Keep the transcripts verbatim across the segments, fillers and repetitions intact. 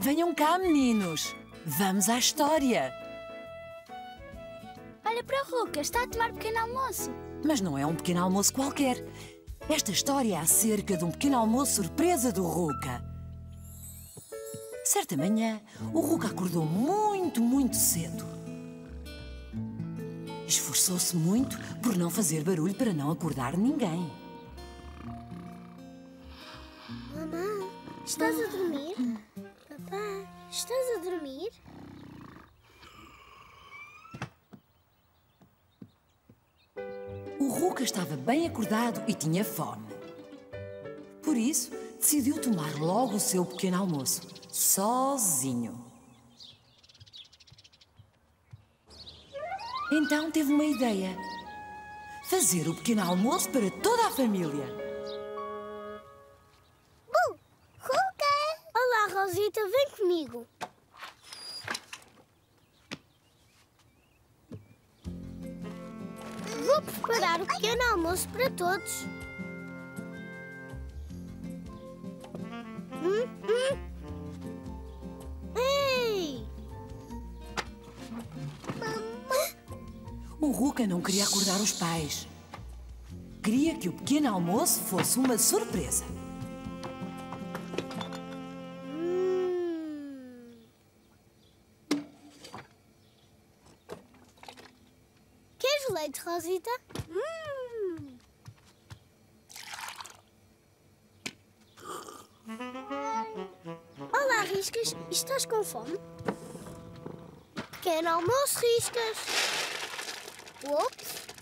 Venham cá, meninos. Vamos à história. Olha para a Ruca, está a tomar pequeno almoço. Mas não é um pequeno almoço qualquer. Esta história é acerca de um pequeno almoço surpresa do Ruca. Certa manhã, o Ruca acordou muito, muito cedo. Esforçou-se muito por não fazer barulho para não acordar ninguém. Mamãe, estás a dormir? Papai, estás a dormir? O Ruca estava bem acordado e tinha fome. Por isso, decidiu tomar logo o seu pequeno almoço, sozinho. Então teve uma ideia. Fazer o pequeno almoço para toda a família. Bu! Ruca! Olá, Rosita, vem comigo. Vou preparar o pequeno almoço para todos. Hum, hum. Ei! O Ruca não queria acordar os pais. Queria que o pequeno almoço fosse uma surpresa. Hum. Queres leite, Rosita? Hum. Olá, Riscas. Estás com fome? Pequeno almoço, Riscas. Ups.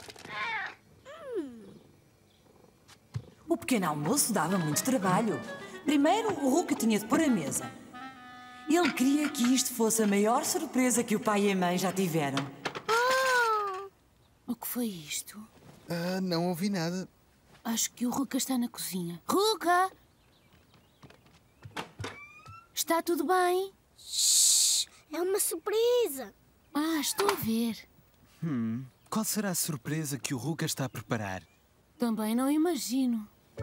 O pequeno almoço dava muito trabalho. Primeiro, o Ruca tinha de pôr a mesa. Ele queria que isto fosse a maior surpresa que o pai e a mãe já tiveram. O que foi isto? Ah, não ouvi nada. Acho que o Ruca está na cozinha. Ruca! Está tudo bem? Shhh, é uma surpresa. Ah, estou a ver. Hum, qual será a surpresa que o Ruca está a preparar? Também não imagino.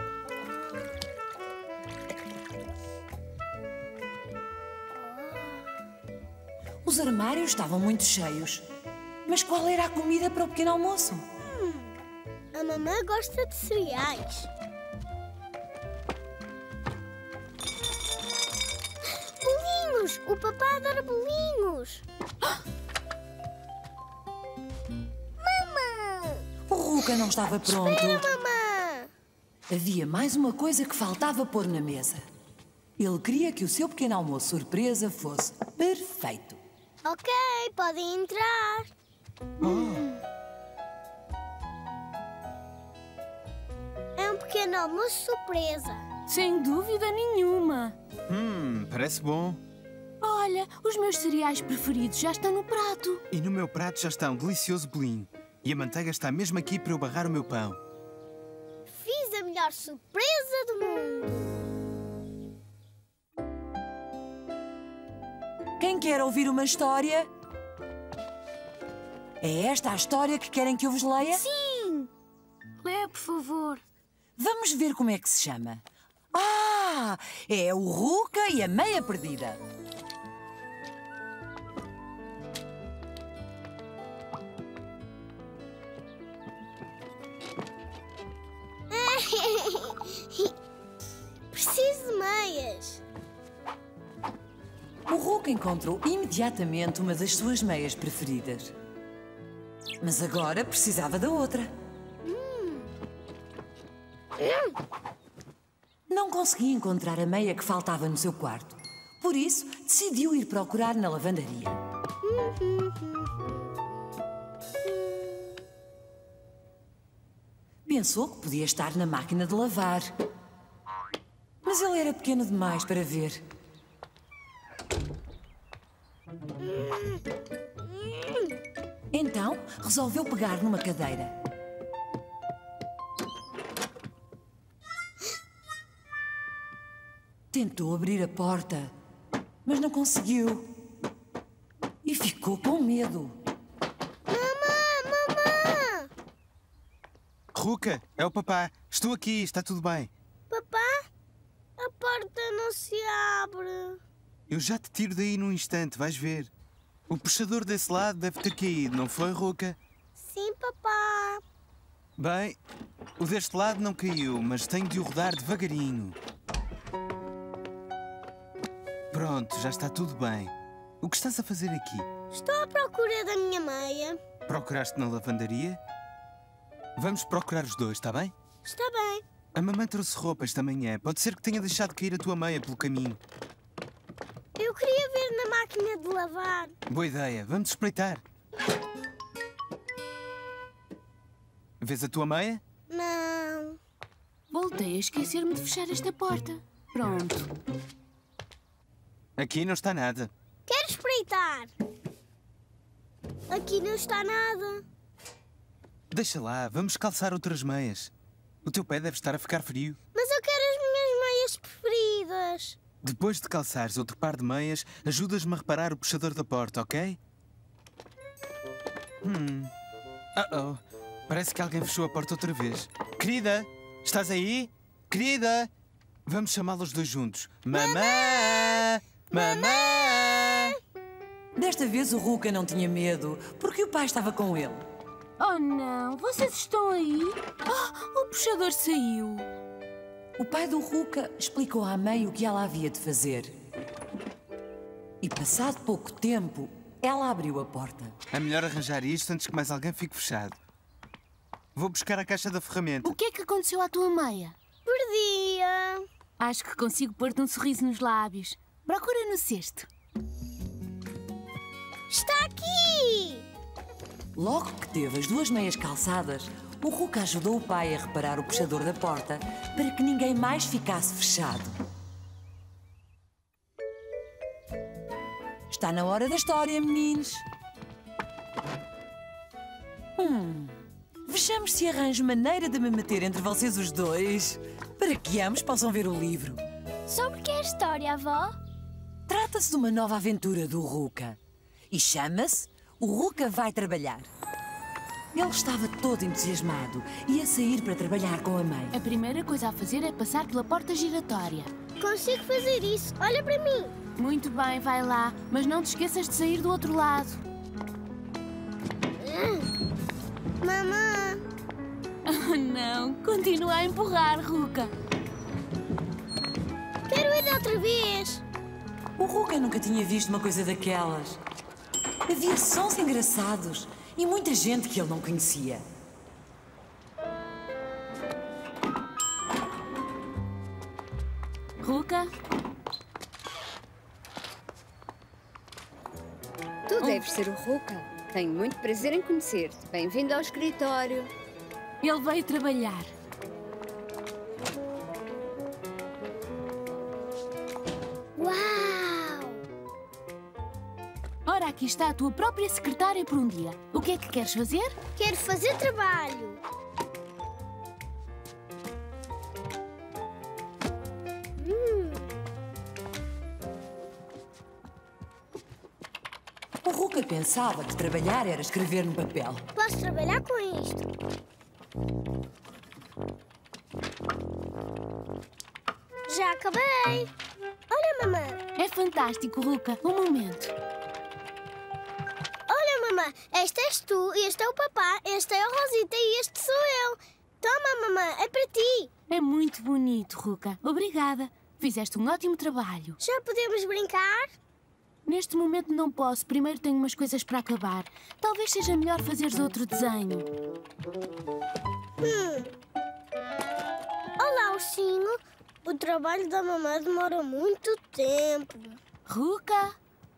Os armários estavam muito cheios. Mas qual era a comida para o pequeno almoço? Hum, a mamãe gosta de cereais. Bolinhos! O papai adora bolinhos. Mamãe! O Ruca não estava pronto. Espera, mamãe! Havia mais uma coisa que faltava pôr na mesa. Ele queria que o seu pequeno almoço surpresa fosse perfeito. Ok, podem entrar. Hum. É um pequeno almoço surpresa. Sem dúvida nenhuma. Hum, parece bom. Olha, os meus cereais preferidos já estão no prato. E no meu prato já está um delicioso bolinho. E a manteiga está mesmo aqui para eu barrar o meu pão. Fiz a melhor surpresa do mundo. Quem quer ouvir uma história? É esta a história que querem que eu vos leia? Sim! Lê, por favor. Vamos ver como é que se chama. Ah, é o Ruca e a Meia Perdida. Preciso de meias. O Ruca encontrou imediatamente uma das suas meias preferidas. Mas agora precisava da outra. Hum. Não conseguia encontrar a meia que faltava no seu quarto. Por isso, decidiu ir procurar na lavandaria. Pensou que podia estar na máquina de lavar. Mas ele era pequeno demais para ver. Então, resolveu pegar numa cadeira. Tentou abrir a porta, mas não conseguiu. E ficou com medo. Mamã, mamã! Ruca, é o papá. Estou aqui, está tudo bem. Papá, a porta não se abre. Eu já te tiro daí num instante, vais ver. O puxador desse lado deve ter caído, não foi, Ruka? Sim, papá. Bem, o deste lado não caiu, mas tenho de o rodar devagarinho. Pronto, já está tudo bem. O que estás a fazer aqui? Estou à procura da minha meia. Procuraste na lavandaria? Vamos procurar os dois, está bem? Está bem. A mamãe trouxe roupa esta manhã. Pode ser que tenha deixado cair a tua meia pelo caminho. Eu queria ver na máquina de lavar. Boa ideia. Vamos espreitar. Vês a tua meia? Não. Voltei a esquecer-me de fechar esta porta. Pronto. Aqui não está nada. Quero espreitar. Aqui não está nada. Deixa lá, vamos calçar outras meias. O teu pé deve estar a ficar frio. Mas eu quero as minhas meias preferidas. Depois de calçares outro par de meias, ajudas-me a reparar o puxador da porta, ok? Hum. Uh-oh. Parece que alguém fechou a porta outra vez. Querida, estás aí? Querida! Vamos chamá-los dois juntos. Mamã! Mamã! Desta vez o Ruka não tinha medo, porque o pai estava com ele. Oh, não. Vocês estão aí? Oh, o puxador saiu. O pai do Ruka explicou à mãe o que ela havia de fazer. E passado pouco tempo, ela abriu a porta. É melhor arranjar isto antes que mais alguém fique fechado. Vou buscar a caixa da ferramenta. O que é que aconteceu à tua meia? Perdia. Acho que consigo pôr-te um sorriso nos lábios. Procura no cesto. Está aqui. Logo que teve as duas meias calçadas, o Ruka ajudou o pai a reparar o puxador da porta para que ninguém mais ficasse fechado. Está na hora da história, meninos. Hum, vejamos se arranjo maneira de me meter entre vocês os dois, para que ambos possam ver o livro. Sobre que é a história, avó? Trata-se de uma nova aventura do Ruka. E chama-se O Ruka Vai Trabalhar. Ele estava todo entusiasmado e ia sair para trabalhar com a mãe. A primeira coisa a fazer é passar pela porta giratória. Consigo fazer isso. Olha para mim. Muito bem, vai lá. Mas não te esqueças de sair do outro lado. Mamã. Oh, não. Continua a empurrar, Ruka. Quero ir outra vez. O Ruka nunca tinha visto uma coisa daquelas. Havia sons engraçados e muita gente que ele não conhecia. Ruka? Tu deves ser o Ruka. Tenho muito prazer em conhecer-te. Bem-vindo ao escritório. Ele veio trabalhar. Uau! Ora, aqui está a tua própria secretária por um dia. O que é que queres fazer? Quero fazer trabalho. Hum. O Ruka pensava que trabalhar era escrever no papel. Posso trabalhar com isto? Já acabei. Olha, mamãe. É fantástico, Ruka. Um momento. Olha, mamãe. Este és tu, este é o papá, este é o Rosita e este sou eu. Toma, mamãe. É para ti. É muito bonito, Ruka. Obrigada. Fizeste um ótimo trabalho. Já podemos brincar? Neste momento não posso. Primeiro tenho umas coisas para acabar. Talvez seja melhor fazeres outro desenho. Hum. Olá, ursinho. O trabalho da mamãe demora muito tempo. Ruka?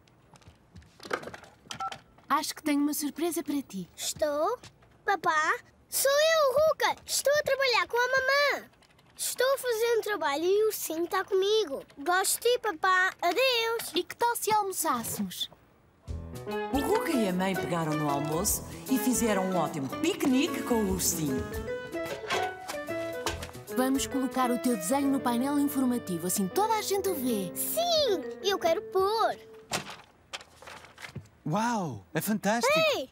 Acho que tenho uma surpresa para ti. Estou? Papá? Sou eu, Ruka. Estou a trabalhar com a mamã. Estou a fazer um trabalho e o ursinho está comigo. Gosto de ti, papá. Adeus. E que tal se almoçássemos? O Ruka e a mãe pegaram no almoço e fizeram um ótimo piquenique com o ursinho. Vamos colocar o teu desenho no painel informativo, assim toda a gente o vê. Sim, eu quero pôr. Uau, é fantástico. Ei!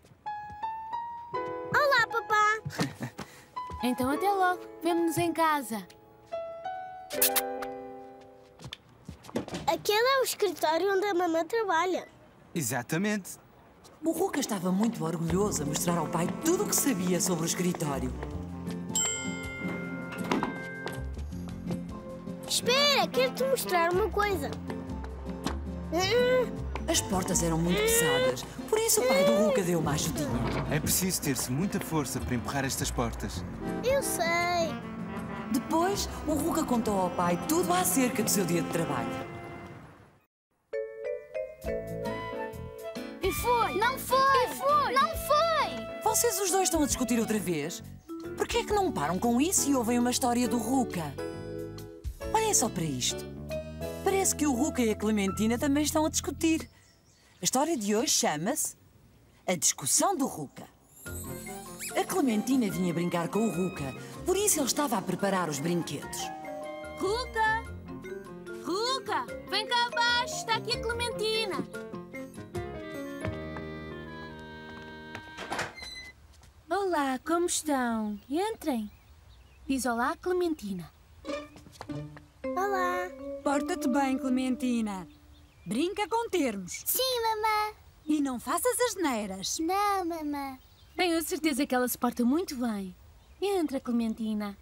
Olá, papá. Então até logo. Vemo-nos em casa. Aquele é o escritório onde a mamã trabalha. Exatamente. O Ruka estava muito orgulhoso a mostrar ao pai tudo o que sabia sobre o escritório. Espera, quero-te mostrar uma coisa. As portas eram muito pesadas, por isso o pai do Ruka deu uma ajudinha. É preciso ter-se muita força para empurrar estas portas. Eu sei. Depois, o Ruka contou ao pai tudo acerca do seu dia de trabalho. E foi! Não foi! E foi! Não foi! Vocês os dois estão a discutir outra vez? Por que é que não param com isso e ouvem uma história do Ruka? Olhem só para isto. Parece que o Ruka e a Clementina também estão a discutir. A história de hoje chama-se A Discussão do Ruka. A Clementina vinha brincar com o Ruka, por isso ele estava a preparar os brinquedos. Ruka! Ruka! Vem cá abaixo, está aqui a Clementina. Olá, como estão? Entrem. Diz olá, Clementina. Olá. Porta-te bem, Clementina. Brinca com termos. Sim, mamã. E não faças asneiras. Não, mamã. Tenho a certeza que ela se porta muito bem. Entra, Clementina.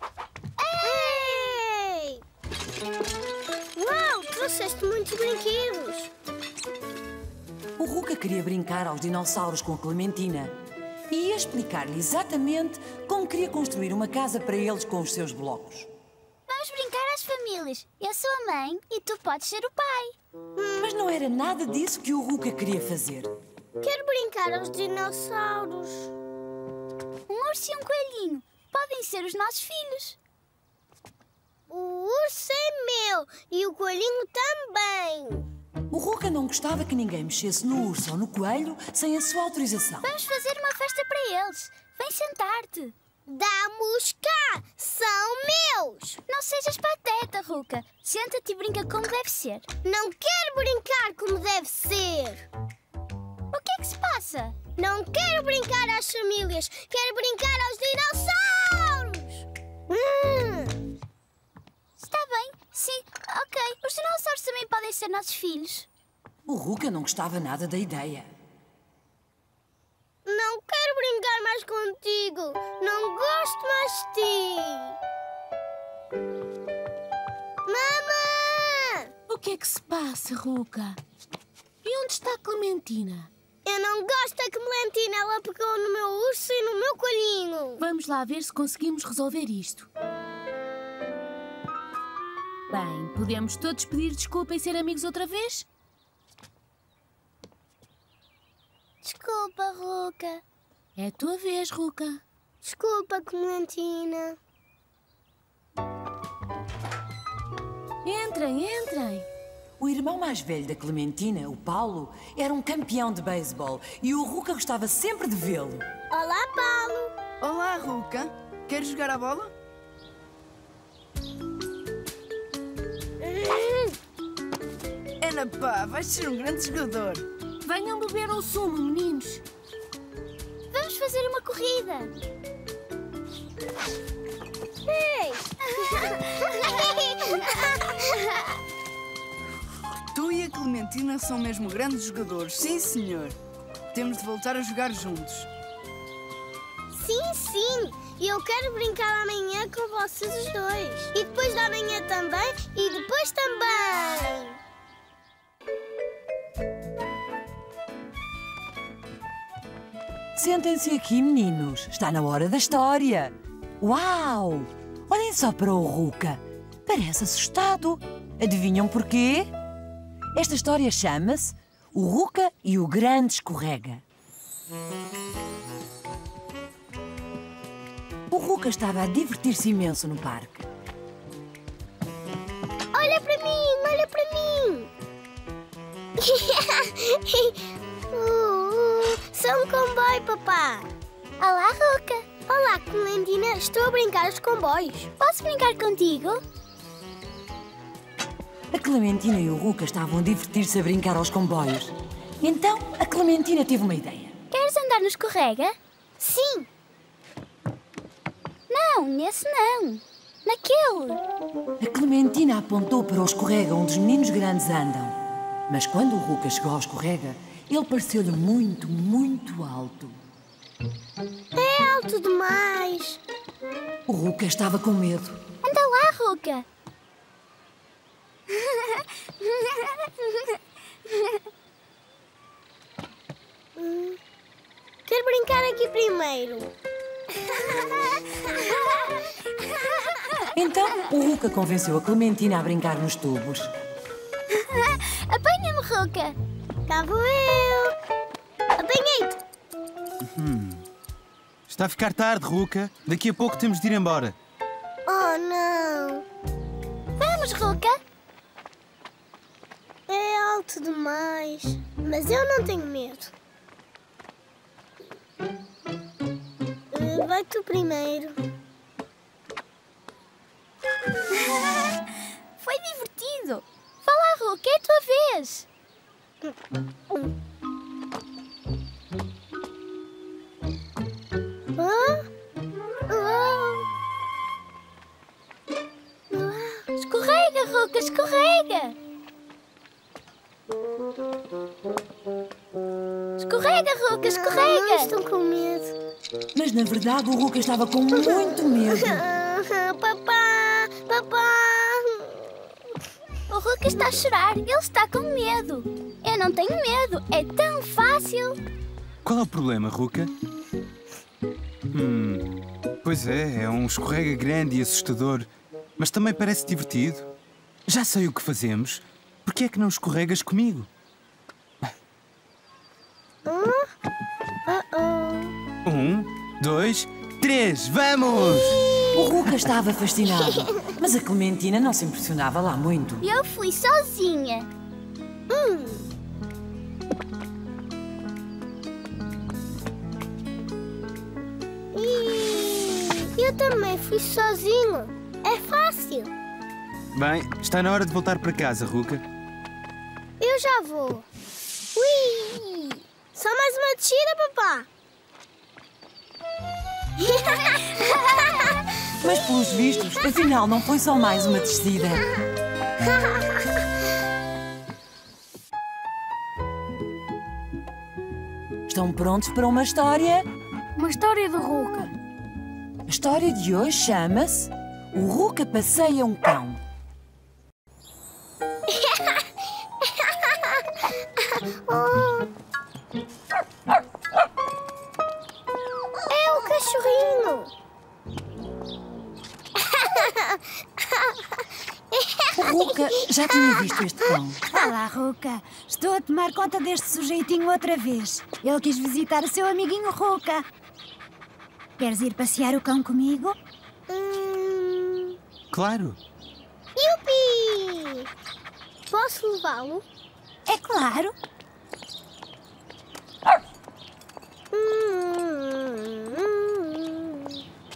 Ei! Uau, trouxeste muitos brinquedos. O Ruka queria brincar aos dinossauros com a Clementina e ia explicar-lhe exatamente como queria construir uma casa para eles com os seus blocos. Vamos brincar às famílias. Eu sou a mãe e tu podes ser o pai. Mas não era nada disso que o Ruka queria fazer. Quero brincar aos dinossauros. Um urso e um coelhinho. Podem ser os nossos filhos. O urso é meu e o coelhinho também. O Ruka não gostava que ninguém mexesse no urso ou no coelho sem a sua autorização. Vamos fazer uma festa para eles. Vem sentar-te. Dá-me-os cá! São meus! Não sejas pateta, Ruka. Senta-te e brinca como deve ser. Não quero brincar como deve ser. O que é que se passa? Não quero brincar às famílias. Quero brincar aos dinossauros! Hum. Está bem. Sim, ok. Os dinossauros também podem ser nossos filhos. O Ruka não gostava nada da ideia. Não quero brincar mais contigo. Não gosto mais de ti. Mamãe! O que é que se passa, Ruka? E onde está a Clementina? Eu não gosto da Clementina. Ela pegou no meu urso e no meu coelhinho. Vamos lá ver se conseguimos resolver isto. Bem, podemos todos pedir desculpa e ser amigos outra vez? Desculpa, Ruka. É a tua vez, Ruka. Desculpa, Clementina. Entrem, entrem. O irmão mais velho da Clementina, o Paulo, era um campeão de beisebol e o Ruka gostava sempre de vê-lo. Olá, Paulo. Olá, Ruka. Queres jogar a bola? Ana pá, vais ser um grande jogador. Venham beber o sumo, meninos. Vamos fazer uma corrida. Ei! Tu e a Clementina são mesmo grandes jogadores. Sim, senhor. Temos de voltar a jogar juntos. Sim, sim. E eu quero brincar amanhã com vocês os dois. E depois da manhã também. E depois também. Sentem-se aqui, meninos. Está na hora da história. Uau! Olhem só para o Ruka. Parece assustado. Adivinham porquê? Esta história chama-se O Ruka e o Grande Escorrega. O Ruka estava a divertir-se imenso no parque. Olha para mim, olha para mim. uh, sou um comboio, papá. Olá, Ruka. Olá, Clementina. Estou a brincar aos comboios. Posso brincar contigo? A Clementina e o Ruka estavam a divertir-se a brincar aos comboios. Então, a Clementina teve uma ideia. Queres andar no escorrega? Sim. Não, nesse não. Naquele. A Clementina apontou para o escorrega onde os meninos grandes andam. Mas quando o Ruca chegou ao escorrega, ele pareceu-lhe muito, muito alto. É alto demais. O Ruca estava com medo. Anda lá, Ruca. Hum, quero brincar aqui primeiro. Então, o Ruca convenceu a Clementina a brincar nos tubos. Apanha-me, Ruca. Cá vou eu. Apanhei-te. Hum. Está a ficar tarde, Ruca. Daqui a pouco temos de ir embora. Oh, não. Vamos, Ruca. É alto demais. Mas eu não tenho medo. Uh, vai tu primeiro. Foi divertido. Vá lá, Ruca, é a tua vez. Ah? Uau. Uau. Escorrega, Ruca, escorrega. Escorrega, Ruca, escorrega. Não, não estou com medo. Mas, na verdade, o Ruca estava com muito medo. Papá, papá. O Ruca está a chorar. Ele está com medo. Eu não tenho medo. É tão fácil. Qual é o problema, Ruca? Hum, pois é, é um escorrega grande e assustador, mas também parece divertido. Já sei o que fazemos. Por que é que não escorregas comigo? Uh-oh. Um, dois, três, vamos! O Ruca estava fascinado, mas a Clementina não se impressionava lá muito. Eu fui sozinha. Hum. E eu também fui sozinho. É fácil. Bem, está na hora de voltar para casa, Ruca. Eu já vou. Ui! Só mais uma descida, papá. Mas, pelos vistos, afinal não foi só mais uma descida. Estão prontos para uma história? Uma história do Ruca. A história de hoje chama-se O Ruca Passeia um Cão. Oh. É o cachorrinho. O Ruca já tinha visto este cão. Olá, Ruca. Estou a tomar conta deste sujeitinho outra vez. Ele quis visitar o seu amiguinho Ruca. Queres ir passear o cão comigo? Hum... Claro. Yupi! Posso levá-lo? É claro. Hum, hum.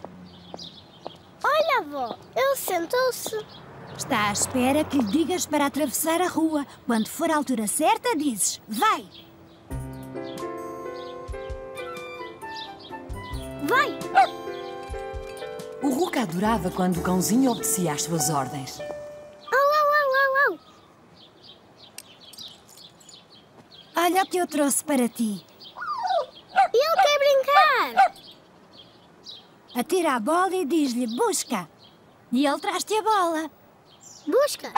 Olha, avó, ele sentou-se. Está à espera que lhe digas para atravessar a rua. Quando for a altura certa, dizes, vai. Vai! O Ruca adorava quando o cãozinho obedecia às suas ordens. Au, au, au, au, au. Olha o que eu trouxe para ti. Ele quer brincar. Atira a bola e diz-lhe, busca. E ele traz-te a bola. Busca.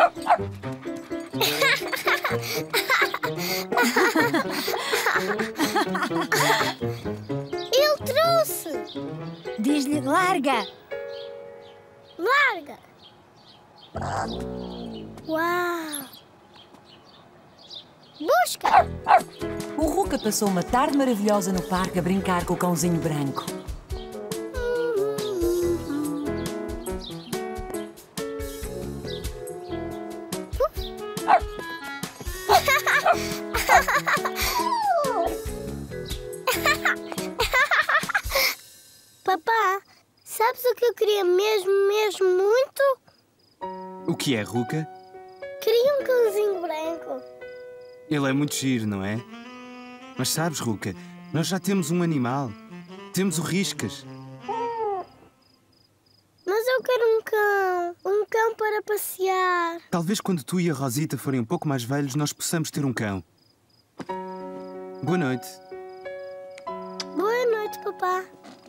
Ele trouxe. Diz-lhe, larga. Larga. Uau. Busca. O Ruca passou uma tarde maravilhosa no parque a brincar com o cãozinho branco. Papá, sabes o que eu queria mesmo, mesmo muito? O que é, Ruca? Queria um cãozinho branco. Ele é muito giro, não é? Mas sabes, Ruca, nós já temos um animal. Temos o Riscas. Mas eu quero um Talvez quando tu e a Rosita forem um pouco mais velhos, nós possamos ter um cão. Boa noite. Boa noite, papá.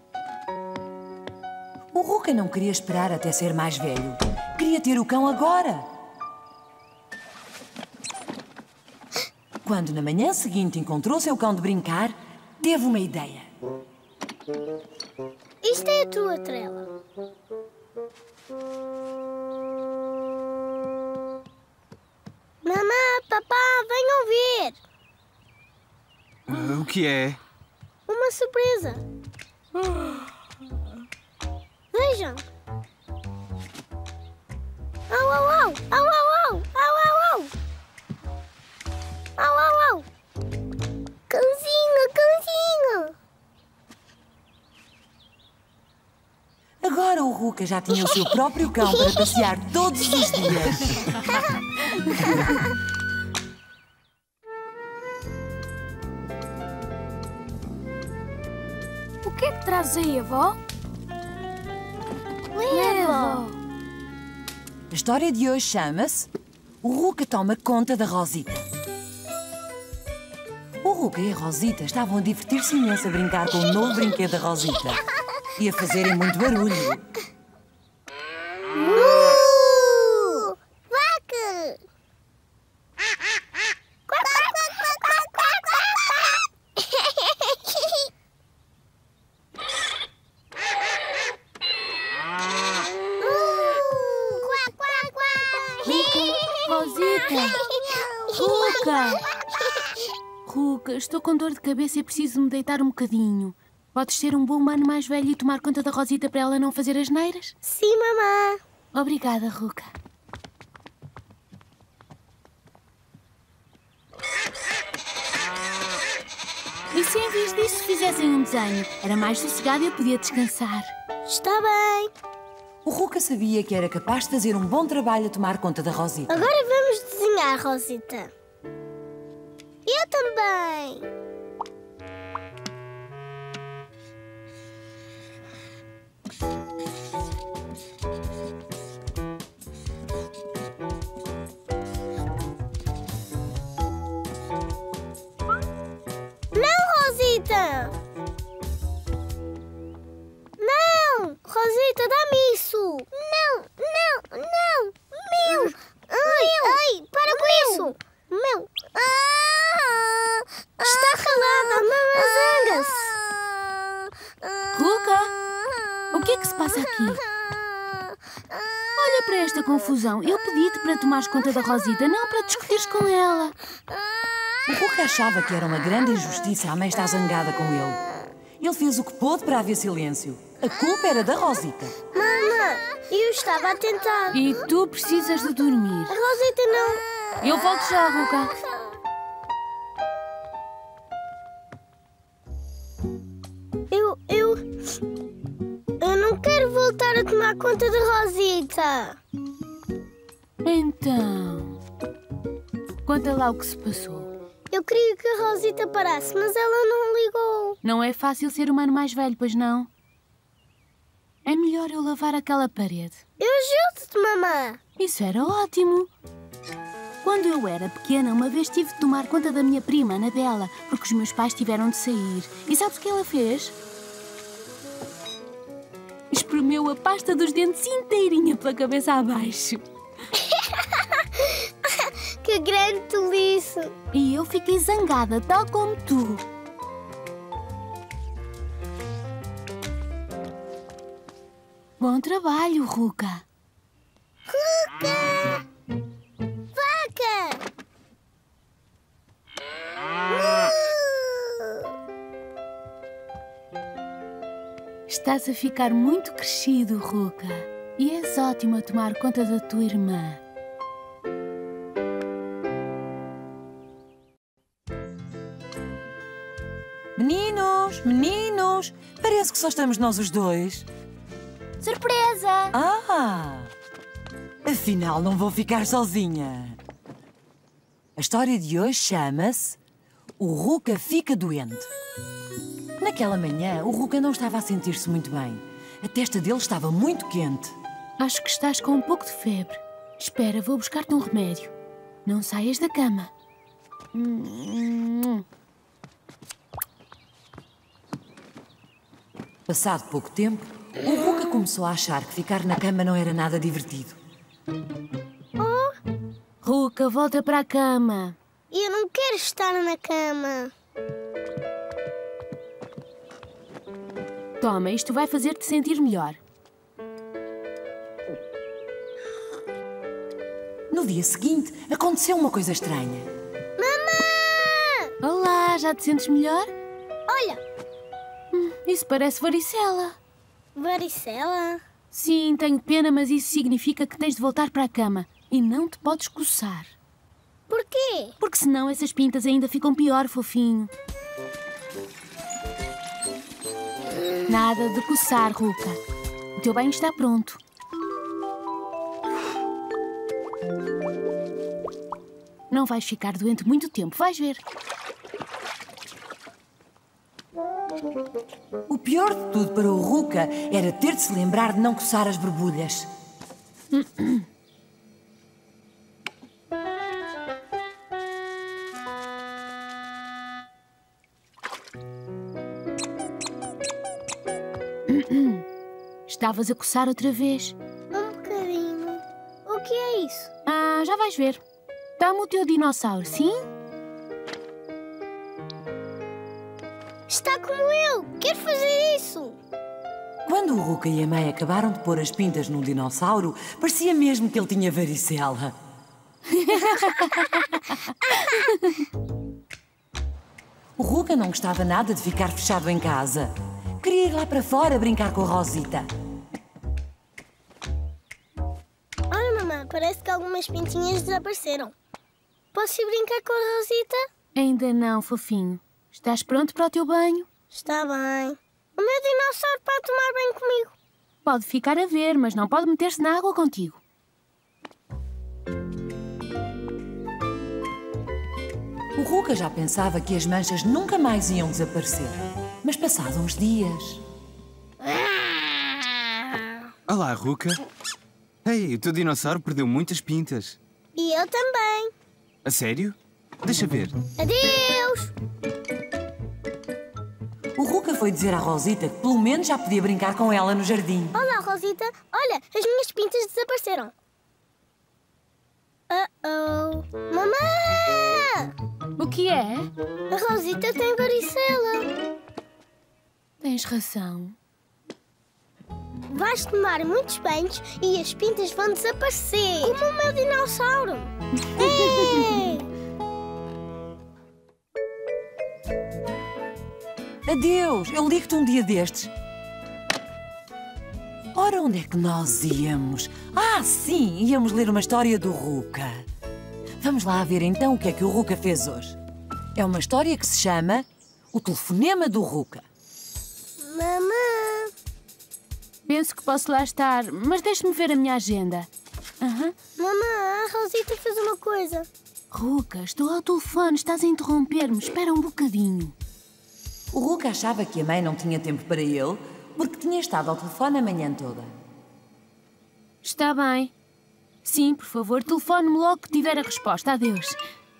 O Ruka não queria esperar até ser mais velho. Queria ter o cão agora. Quando na manhã seguinte encontrou seu cão de brincar, teve uma ideia. Isto é a tua trela. Mamã, papá, venham ver. Uh, o que é? Uma surpresa. Vejam. Au, au, au. Au, au, au. Au, au, au. Au, au, au. Cãozinho, cãozinho. Agora o Ruka já tinha o seu próprio cão para passear todos os dias. O que é que trazes aí, avó? Leva. A história de hoje chama-se O Ruka toma conta da Rosita. O Ruka e a Rosita estavam a divertir-se imenso a brincar com o novo brinquedo da Rosita e a fazerem muito barulho. Uh! Vaca! Quack, quack, quack, quack, quack, quack, uh! Quack, quack, quack. Rosita! Ruka! Ruka, estou com dor de cabeça e preciso me deitar um bocadinho. Podes ser um bom humano mais velho e tomar conta da Rosita para ela não fazer asneiras? Sim, mamã. Obrigada, Ruka. E se em vez disso fizessem um desenho? Era mais sossegado e eu podia descansar. Está bem. O Ruka sabia que era capaz de fazer um bom trabalho a tomar conta da Rosita. Agora vamos desenhar, Rosita. Eu também. Não, Rosita! Não! Rosita, dá-me isso! Não, não, não! Meu! Ai, ai, para com isso! Meu! Ah, está calada, a mamãe zanga-se! Ruka, o que é que se passa aqui? Olha para esta confusão. Eu pedi-te para tomares conta da Rosita, não para discutires com ela. O Ruka achava que era uma grande injustiça a mãe estar zangada com ele. Ele fez o que pôde para haver silêncio. A culpa era da Rosita. Mamãe, eu estava a tentar. E tu precisas de dormir. A Rosita não... Eu volto já, Ruka. Eu, eu... Eu não quero voltar a tomar conta da Rosita. Então... Conta lá o que se passou. Eu queria que a Rosita parasse, mas ela não ligou. Não é fácil ser humano mais velho, pois não? É melhor eu lavar aquela parede. Eu ajudo-te, mamã. Isso era ótimo. Quando eu era pequena, uma vez tive de tomar conta da minha prima, Anabela, porque os meus pais tiveram de sair. E sabes o que ela fez? Espremeu a pasta dos dentes inteirinha pela cabeça abaixo. Que grande tolice. E eu fiquei zangada, tal como tu. Bom trabalho, Ruka. Ruka! Vaca! Estás a ficar muito crescido, Ruka. E és ótimo a tomar conta da tua irmã. Meninos, meninos, parece que só estamos nós os dois. Surpresa! Ah! Afinal, não vou ficar sozinha. A história de hoje chama-se O Ruka Fica Doente. Naquela manhã, o Ruka não estava a sentir-se muito bem. A testa dele estava muito quente. Acho que estás com um pouco de febre. Espera, vou buscar-te um remédio. Não saias da cama. Hum. Passado pouco tempo, o Ruka começou a achar que ficar na cama não era nada divertido. Oh, Ruka, volta para a cama. eu não quero estar na cama. Toma, isto vai fazer-te sentir melhor. No dia seguinte, aconteceu uma coisa estranha. Mamãe! Olá, já te sentes melhor? Olha, Hum, isso parece varicela. varicela. Sim, tenho pena, mas isso significa que tens de voltar para a cama. E não te podes coçar. Porquê? Porque senão essas pintas ainda ficam pior, fofinho. Nada de coçar, Ruka. O teu banho está pronto. Não vais ficar doente muito tempo, vais ver. O pior de tudo para o Ruka era ter de se lembrar de não coçar as borbulhas. Estavas a coçar outra vez. Um bocadinho. O que é isso? Ah, já vais ver. Dá-me o teu dinossauro, sim? Está como eu. Quero fazer isso. Quando o Ruka e a mãe acabaram de pôr as pintas num dinossauro, parecia mesmo que ele tinha varicela. O Ruka não gostava nada de ficar fechado em casa. Queria ir lá para fora brincar com a Rosita. Olha, mamãe, parece que algumas pintinhas desapareceram. Posso ir brincar com a Rosita? Ainda não, fofinho. Estás pronto para o teu banho? Está bem. O meu dinossauro pode tomar banho comigo. Pode ficar a ver, mas não pode meter-se na água contigo. O Ruka já pensava que as manchas nunca mais iam desaparecer. Mas passados uns dias... Olá, Ruka. Ei, o teu dinossauro perdeu muitas pintas. E eu também. A sério? Deixa ver. Adeus! O Ruka foi dizer à Rosita que pelo menos já podia brincar com ela no jardim. Olá, Rosita. Olha, as minhas pintas desapareceram. Uh-oh. Mamãe! O que é? A Rosita tem varicela. Tens razão. Vais tomar muitos banhos e as pintas vão desaparecer. Como o meu dinossauro. Ei! Adeus, eu ligo-te um dia destes. Ora, onde é que nós íamos? Ah, sim, íamos ler uma história do Ruka. Vamos lá ver então o que é que o Ruka fez hoje. É uma história que se chama O Telefonema do Ruka. Mamãe! Penso que posso lá estar, mas deixe-me ver a minha agenda. Aham. Mamãe, a Rosita fez uma coisa. Ruka, estou ao telefone, estás a interromper-me. Espera um bocadinho. O Ruka achava que a mãe não tinha tempo para ele porque tinha estado ao telefone a manhã toda. Está bem. Sim, por favor, telefone-me logo que tiver a resposta. Adeus.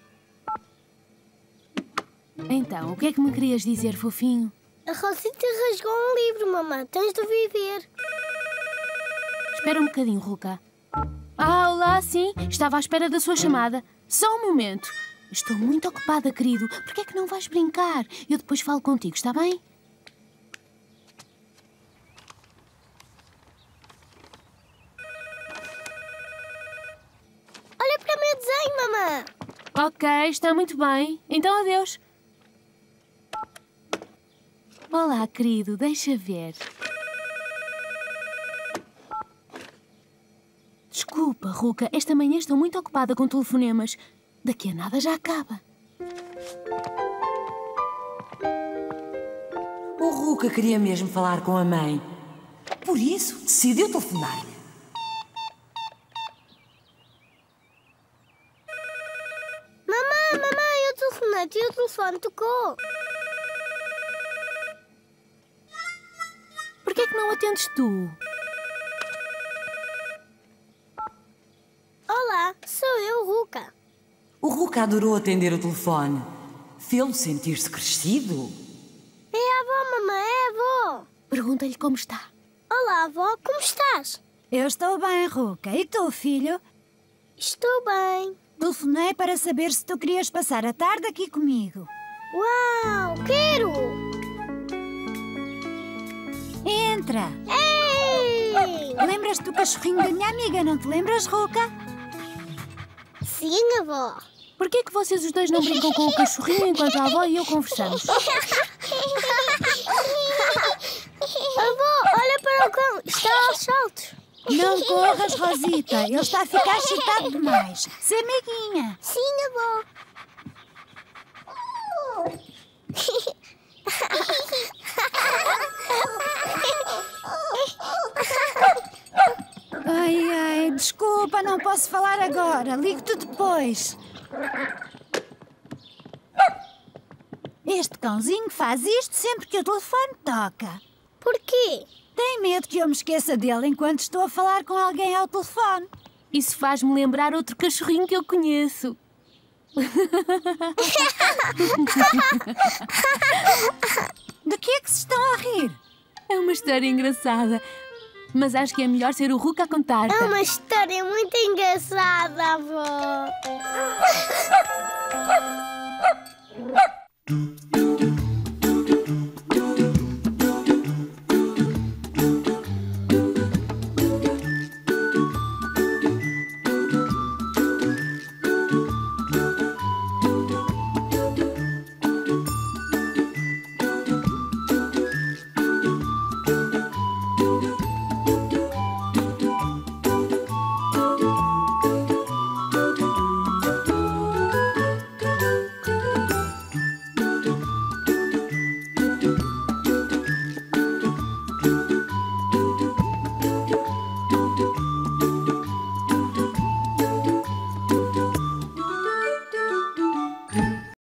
Então, o que é que me querias dizer, fofinho? A Rosita rasgou um livro, mamãe. Tens de viver. Espera um bocadinho, Ruka. Ah, olá, sim. Estava à espera da sua chamada. Só um momento. Estou muito ocupada, querido. Por que é que não vais brincar? Eu depois falo contigo, está bem? Olha para o meu desenho, mamãe. Ok, está muito bem. Então, adeus. Olá, querido. Deixa ver. Desculpa, Ruka. Esta manhã estou muito ocupada com telefonemas. Daqui a nada já acaba. O Ruka queria mesmo falar com a mãe. Por isso, decidiu telefonar-lhe. Mamãe, mamãe, eu telefonei-te e o telefone tocou. Por que é que não atendes tu? O Ruka adorou atender o telefone. Fê-lo sentir-se crescido. É a avó, mamãe, é a avó. Pergunta-lhe como está. Olá, avó, como estás? Eu estou bem, Ruka. E tu, filho? Estou bem. Telefonei para saber se tu querias passar a tarde aqui comigo. Uau, quero! Entra! Ei! Lembras-te do cachorrinho da minha amiga, não te lembras, Ruka? Sim, avó. Por que é que vocês os dois não brincam com o cachorrinho enquanto a avó e eu conversamos? Avó, olha para o cão. Está aos saltos. Não corras, Rosita. Ele está a ficar excitado demais. Se amiguinha. Sim, avó. Ai, ai, desculpa, não posso falar agora. Ligo-te depois. Este cãozinho faz isto sempre que o telefone toca. Porquê? Tem medo que eu me esqueça dele enquanto estou a falar com alguém ao telefone. Isso faz-me lembrar outro cachorrinho que eu conheço. De que é que se estão a rir? É uma história engraçada. Mas acho que é melhor ser o Ruka a contar-te. É uma história muito engraçada, avó.